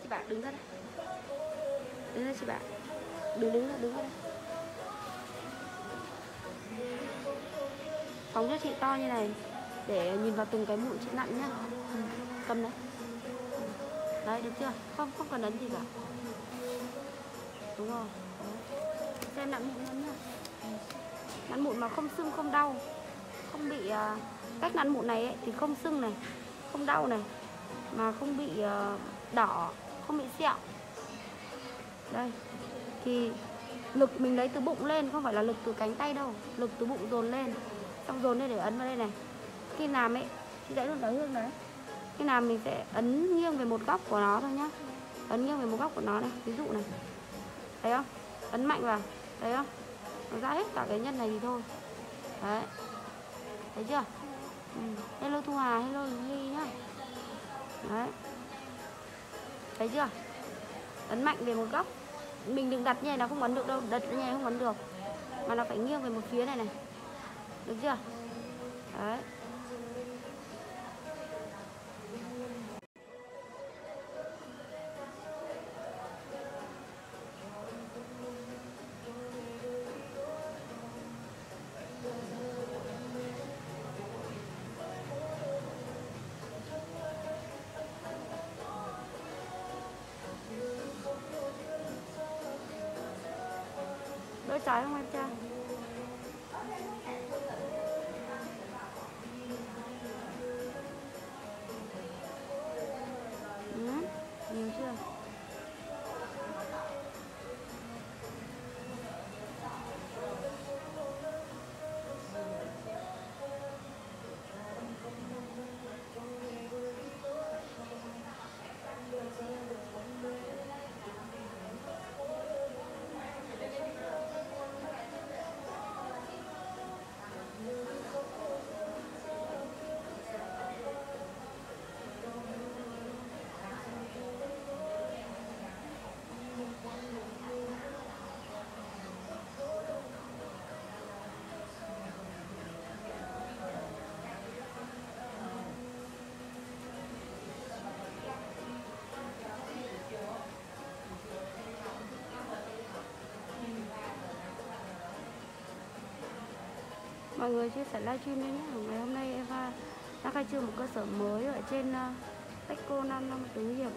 chị bạn, đứng ra đây. Đứng ra chị bạn. Đứng ra đây. Phóng cho chị to như này để nhìn vào từng cái mụn chị nặn nhá. Cầm đấy. Đấy, được chưa? Không cần ấn gì cả. Đúng rồi. Đấy. Xem nặn mụn luôn nhá. Nặn mụn mà không sưng không đau, không bị cách nặn mụn này ấy, thì không sưng này, không đau này, mà không bị đỏ, không bị sẹo. Đây thì lực mình lấy từ bụng lên, không phải là lực từ cánh tay đâu, lực từ bụng dồn lên, xong dồn lên để ấn vào đây này. Khi làm ấy, chị dãy luôn đó Hương đấy. Khi nào mình sẽ ấn nghiêng về một góc của nó thôi nhá. Ấn nghiêng về một góc của nó này, ví dụ này. Thấy không? Ấn mạnh vào, thấy không? Nó ra hết cả cái nhân này thì thôi. Đấy. Thấy chưa? Hello Thu Hà, hello Ly nhá. Đấy. Thấy chưa? Ấn mạnh về một góc. Mình đừng đặt như này, nó không ấn được đâu. Đặt như này không ấn được, mà nó phải nghiêng về một phía này này. Được chưa? Đấy. Đỡ trái không em Trang? Nhiều chưa? Mọi người chia sẻ livestream đi nhé. Ngày hôm nay Eva đã khai trương một cơ sở mới ở trên Techco 55 Tứ Hiệp.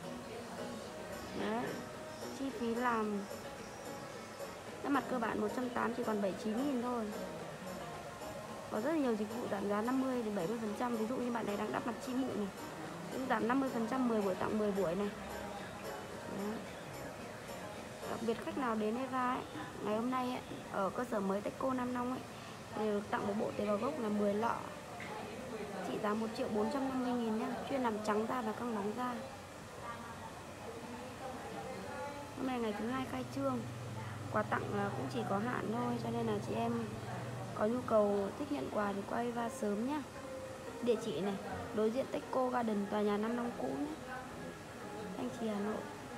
Đấy. Chi phí làm cái mặt cơ bản 180 chỉ còn 79.000 thôi. Có rất là nhiều dịch vụ giảm giá 50 đến 70%. Ví dụ như bạn này đang đắp mặt chi mụn này, cũng giảm 50%, 10 buổi tặng 10 buổi này. Đấy. Đặc biệt khách nào đến Eva ấy, ngày hôm nay ấy, ở cơ sở mới Techco Nam Long ấy, thì được tặng một bộ tế bào gốc là 10 lọ, trị giá 1.450.000 nhá, chuyên làm trắng da và căng bóng da. Hôm nay ngày thứ 2 khai trương, quà tặng cũng chỉ có hạn thôi, cho nên là chị em có nhu cầu thích nhận quà thì qua Eva sớm nhá. Địa chỉ này, đối diện Techco Garden, tòa nhà Nam Long cũ nhé, Thanh Trì, Hà Nội.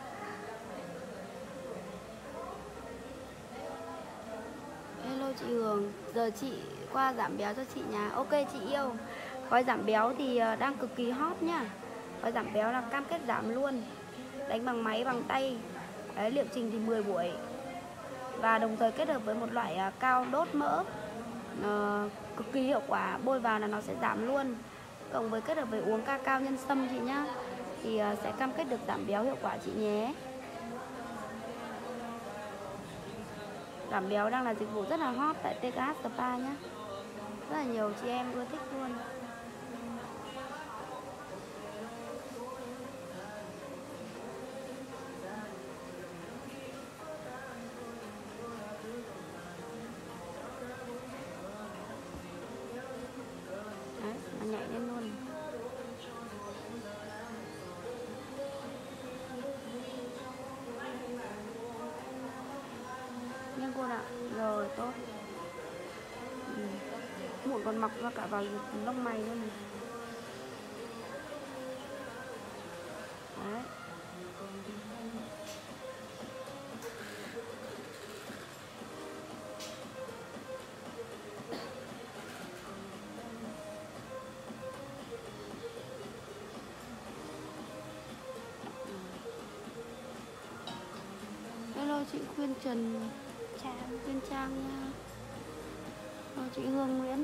Hello chị Hường, giờ chị qua giảm béo cho chị nhà. Ok chị yêu. Gói giảm béo thì đang cực kỳ hot nhá. Gói giảm béo là cam kết giảm luôn, đánh bằng máy bằng tay. Đấy, liệu trình thì 10 buổi. Và đồng thời kết hợp với một loại cao đốt mỡ cực kỳ hiệu quả, bôi vào là nó sẽ giảm luôn. Cộng với kết hợp với uống cacao nhân sâm chị nhá, thì sẽ cam kết được giảm béo hiệu quả chị nhé. Giảm béo đang là dịch vụ rất là hot tại TKH Spa nhé. Rất là nhiều chị em ưa thích luôn. Đấy, nó nhảy lên luôn. Nhưng cô ạ, rồi tốt. Mụn còn mọc ra cả vào lông mày luôn này. Đấy. chị Khuyên Trần Khuyên Trang nha. Chị Hương Nguyễn.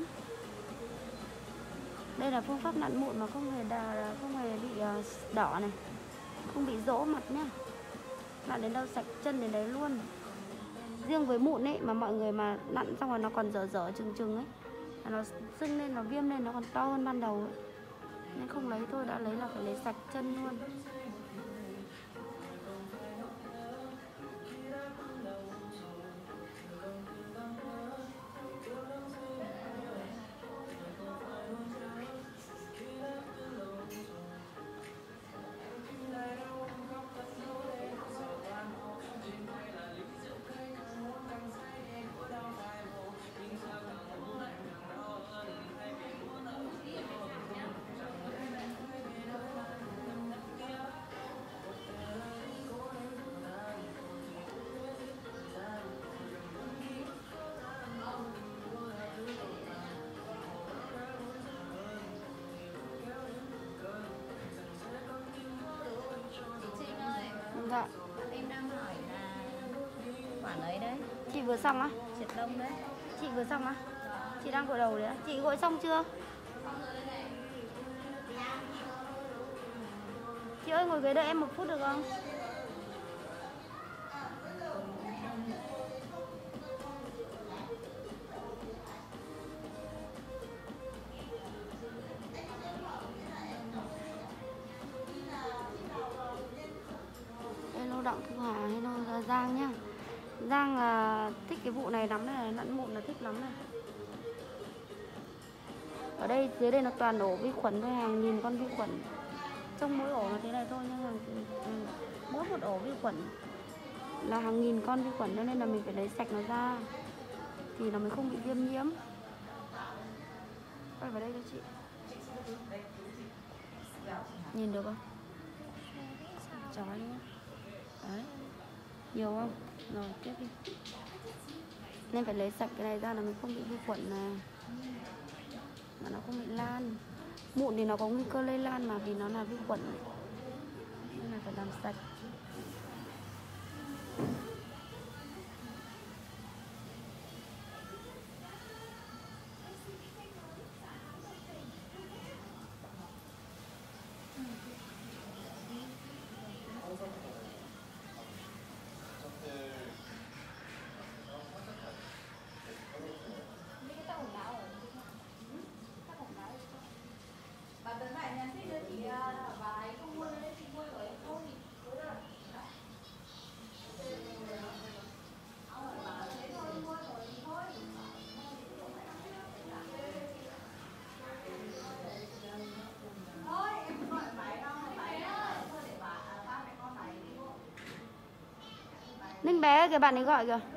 Đây là phương pháp nặn mụn mà không hề bị đỏ này, không bị rỗ mặt nhá. Nặn đến đâu sạch chân đến đấy luôn. Riêng với mụn ấy mà mọi người mà nặn xong rồi nó còn dở chừng ấy, nó sưng lên, nó viêm lên, nó còn to hơn ban đầu ấy. Nên không lấy thôi, đã lấy là phải lấy sạch chân luôn. Dạ. Em đang hỏi là khoản ấy đấy. Chị vừa xong á? Triệt đông đấy. Chị vừa xong á? Chị đang gội đầu đấy á? Chị gội xong chưa? Chị ơi ngồi ghế đợi em 1 phút được không? Hello Đặng Thu Hà, hello Giang nhá. Giang là thích cái vụ này lắm này, nặn mụn là thích lắm này. Ở đây dưới đây nó toàn ổ vi khuẩn thôi, hàng nghìn con vi khuẩn. Trong mỗi ổ là thế này thôi nhưng mà mỗi một ổ vi khuẩn là hàng nghìn con vi khuẩn, nên là mình phải lấy sạch nó ra thì nó mới không bị viêm nhiễm. Quay vào đây cho chị. Nhìn được không? Chói đúng không? Đấy. Nhiều không? Rồi tiếp đi. Nên phải lấy sạch cái này ra là mình không bị vi khuẩn này, mà nó không bị lan. Mụn thì nó có nguy cơ lây lan mà, vì nó là vi khuẩn nên là phải làm sạch. Ninh bé kìa, bạn ấy gọi kìa.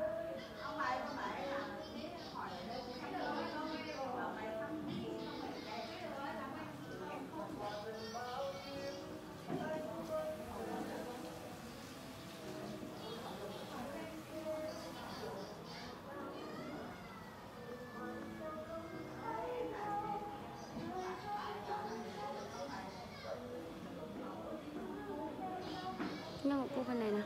Nhưng mà cô bên này nào.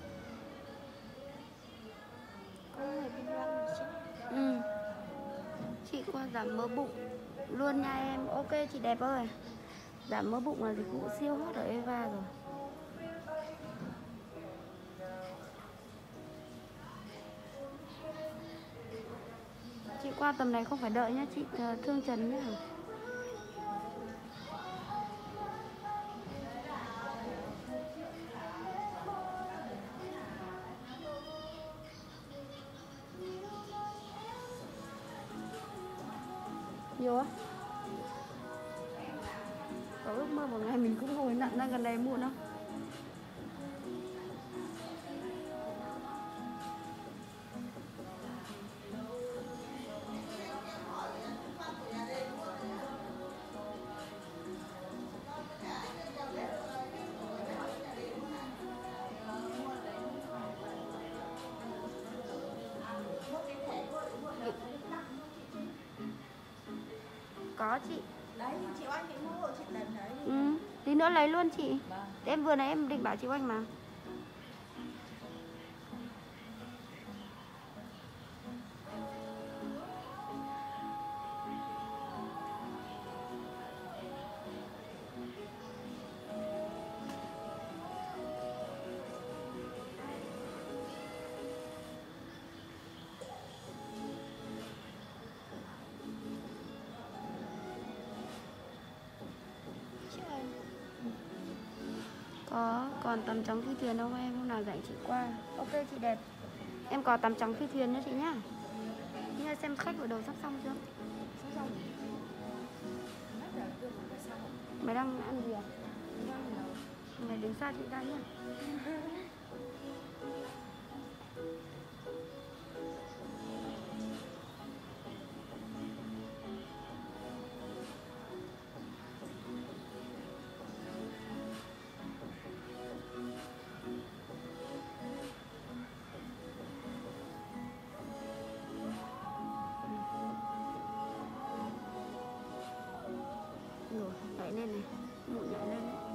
Chị qua giảm mỡ bụng luôn nha em. Ok chị đẹp ơi. Giảm mỡ bụng là dịch vụ siêu hot ở Eva rồi. Chị qua tầm này không phải đợi nhá, chị Thương Trần nhá. Nhiều á? Có ước mơ một ngày mình cũng ngồi nặn ra gần này muộn không? Có chị. Đấy, chị Oanh cái mũ của chị lần đấy. Tí nữa lấy luôn chị. Vâng. Em vừa nãy em định bảo chị Oanh mà. Có, còn tắm trắng phi thuyền không em? Hôm nào rảnh chị qua. Ok chị đẹp. Em có tắm trắng phi thuyền nữa chị nhá. Như xem khách vừa đầu sắp xong chưa? Sắp xong rồi. Nãy giờ chưa có xong. Mày đang ăn gì à? Đang nấu. Mày đứng xa chị ra nhá. Rồi, đẩy lên này. Mụn nhảy lên đấy.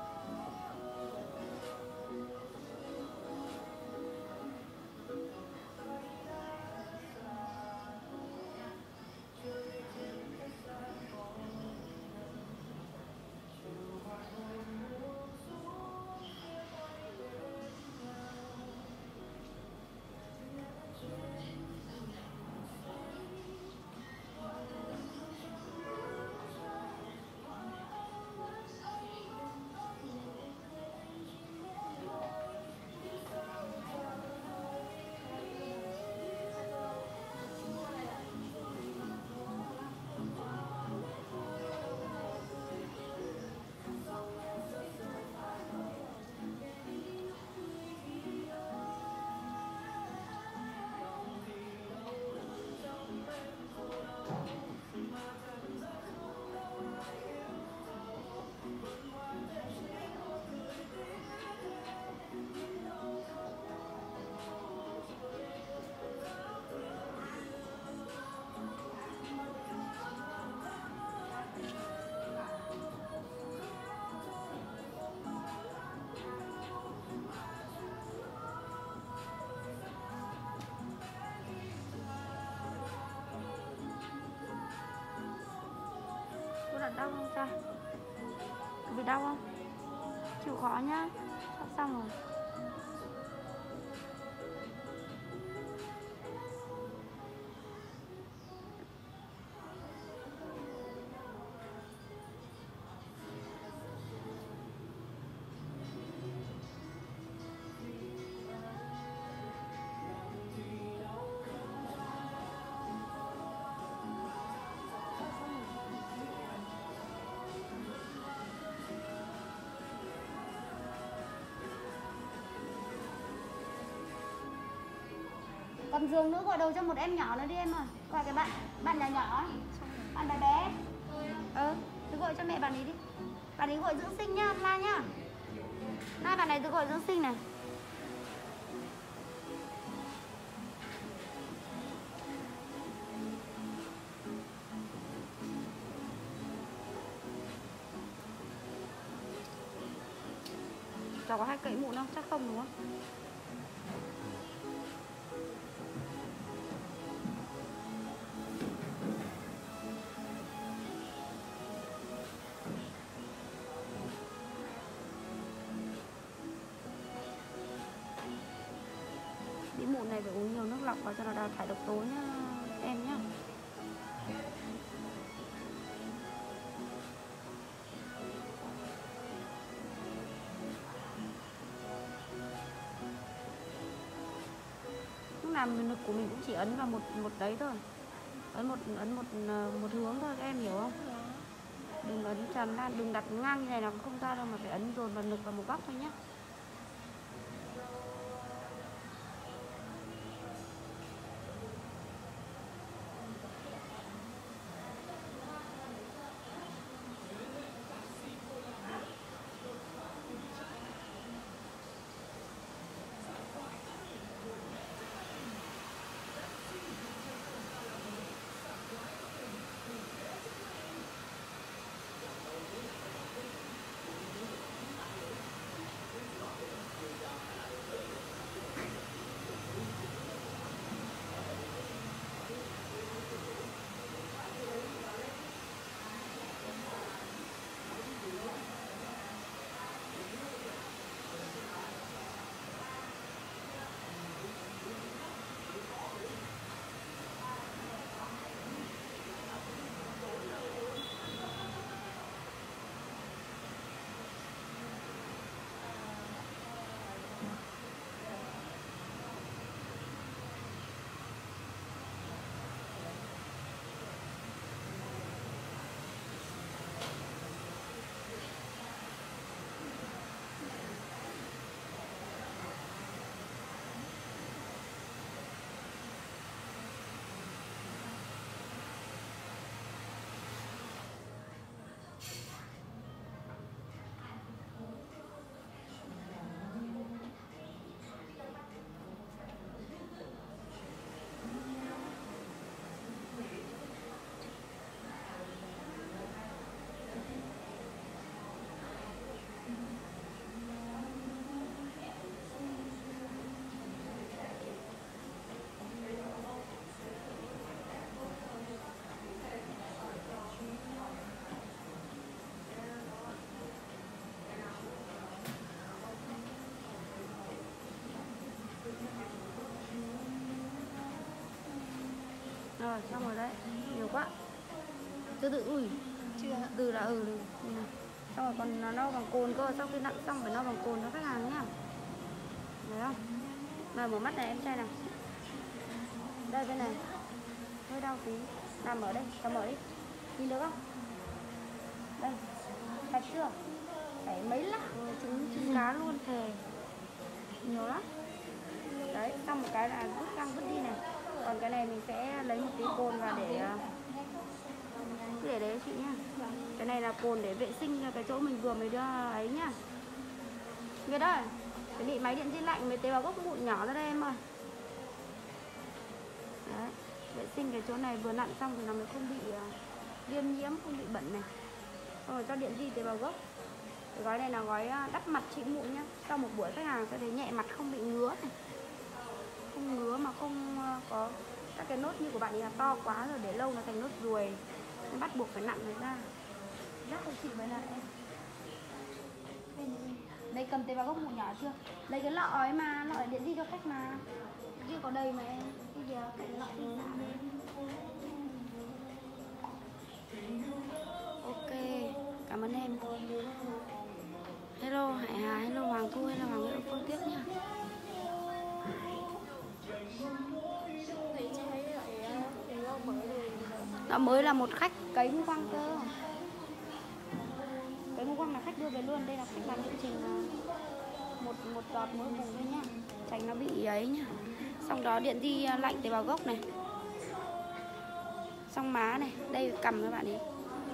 Có đặt đau không cha? Có bị đau không? Chịu khó nhá. Sắp xong rồi. Còn giường nữa, gọi đầu cho một em nhỏ nữa đi em ơi. Gọi cái bạn nhỏ nhỏ ấy. Bạn bé bé. Cứ gọi cho mẹ bạn ấy đi. Bạn ấy gọi dưỡng sinh nhá, La nhá. Hai bạn này cứ gọi dưỡng sinh này. Cháu có hay cậy mụn không? Chắc không đúng không? Bị mụn này phải uống nhiều nước lọc vào cho nó đào thải độc tố nhá em nhá. Lúc nào lực của mình cũng chỉ ấn vào một đấy thôi, ấn một hướng thôi, các em hiểu không? Đừng ấn tràn lan, đừng đặt ngang như này là cũng không ra đâu, mà phải ấn dồn vào lực vào một góc thôi nhé. Rồi, xong rồi đấy. Nhiều quá. Từ từ, ui. Chưa. Từ là từ. Xong rồi còn lau bằng cồn cơ. Sau khi nặn xong phải lau bằng cồn cho khách hàng nhá. Thấy không? Rồi mở mắt này em trai nào. Đây bên này. Hơi đau tí. Nào mở đây, tao mở đi. Nhìn được không? Đây. Sạch chưa? Phải mấy lạng trứng cá luôn thề. Nhiều lắm. Đấy, xong một cái là rút răng vứt đi này. Còn cái này mình sẽ lấy một tí cồn và để đấy chị nhá. Cái này là cồn để vệ sinh cái chỗ mình vừa mới đưa ấy nhá. Nghe đây. Cái bị máy điện di lạnh với tế bào gốc mụn nhỏ ra đây em ơi. Đấy, vệ sinh cái chỗ này vừa nặn xong thì nó mới không bị viêm nhiễm, không bị bẩn này. Xong rồi cho điện di tế bào gốc. Cái gói này là gói đắp mặt trị mụn nhá. Sau một buổi khách hàng sẽ thấy nhẹ mặt, không bị ngứa này. Không ngứa mà không có các cái nốt như của bạn ấy là to quá rồi để lâu nó thành nốt ruồi. Nên bắt buộc phải nặn nó ra. Rác của chị với lại em. Đây cầm tế bào gốc mụn nhỏ chưa? Lấy cái lọ ấy mà, lọ điện di cho khách mà. Kia có đầy mà em. Cái kìa, cái lọ đi ra đây. Ok, cảm ơn em. Hello Hải Hà, hello Hoàng Thu, hello Hoàng Nguyễn Phương Tiếp nha. Nó mới là một khách cấy mũ quăng cơ. Cái mũ quăng là khách đưa về luôn. Đây là khách làm chương trình một giọt mỗi vùng thôi nhá. Tránh nó bị ấy nhá. Xong đó điện di lạnh tế bào gốc này. Xong má này. Đây cầm các bạn ấy.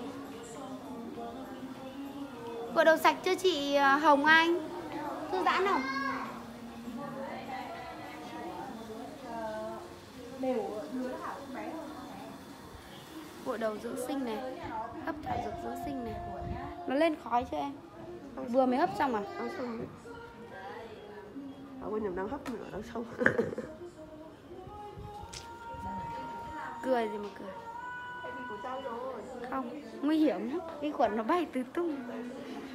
Gội đầu sạch chưa chị Hồng Anh? Thư giãn không? Gội đầu dưỡng sinh này. Hấp thảo dược dưỡng sinh này. Nó lên khói chưa em? Vừa mới hấp xong à? Ăn xong. Ở bên nhầm đang hấp nữa, đang xong. Cười gì mà cười. Không, nguy hiểm lắm. Vi khuẩn nó bay tứ tung.